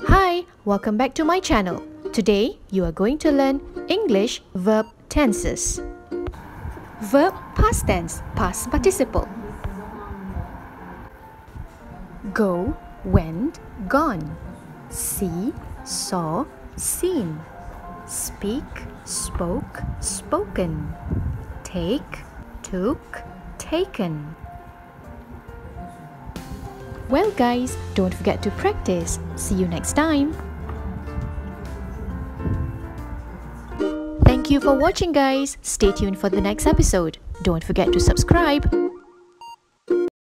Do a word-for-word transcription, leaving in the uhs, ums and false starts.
Hi, welcome back to my channel. Today, you are going to learn English verb tenses. Verb past tense, past participle. Go, went, gone. See, saw, seen. Speak, spoke, spoken. Take, took, taken. Well guys, don't forget to practice. See you next time. Thank you for watching guys. Stay tuned for the next episode. Don't forget to subscribe.